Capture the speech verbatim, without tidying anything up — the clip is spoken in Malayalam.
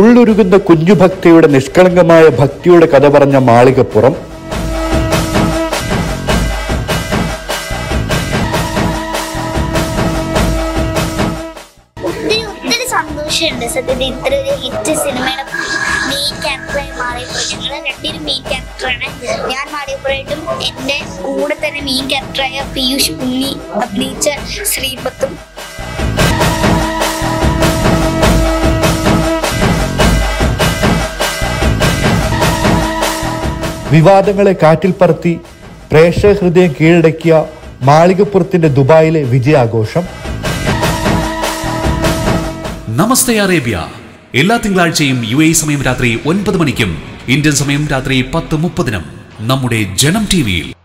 ഉള്ളുരുകുന്ന കുഞ്ഞുഭക്തിയുടെ നിഷ്കളങ്കമായ ഭക്തിയുടെ കഥ പറഞ്ഞ മാളികപ്പുറം. സന്തോഷമുണ്ട് സത്യത്തിൽ ഇത്ര ഒരു ഹിറ്റ് സിനിമയുടെ മെയിൻ ക്യാരക്ടറായി മാറിയപ്പോൾ. ഞങ്ങൾ രണ്ടുപേരും മെയിൻ ക്യാരക്ടറാണ്. ഞാൻ മാറിയപ്പോഴായിട്ടും എൻ്റെ കൂടെ തന്നെ മെയിൻ ക്യാരക്ടറായ പീയൂഷ് ഉണ്ണി അഭിനയിച്ച ശ്രീപത്തും. വിവാദങ്ങളെ കാറ്റിൽ പറത്തി പ്രേക്ഷക ഹൃദയം കീഴടക്കിയ മാളികപ്പുറത്തിന്റെ ദുബായിലെ വിജയാഘോഷം. നമസ്തേ അറേബ്യ എല്ലാ തിങ്കളാഴ്ചയും യു എ സമയം രാത്രി ഒൻപത് മണിക്കും ഇന്ത്യൻ സമയം രാത്രി പത്ത് മുപ്പതിനും നമ്മുടെ ജനം ടിവിയിൽ.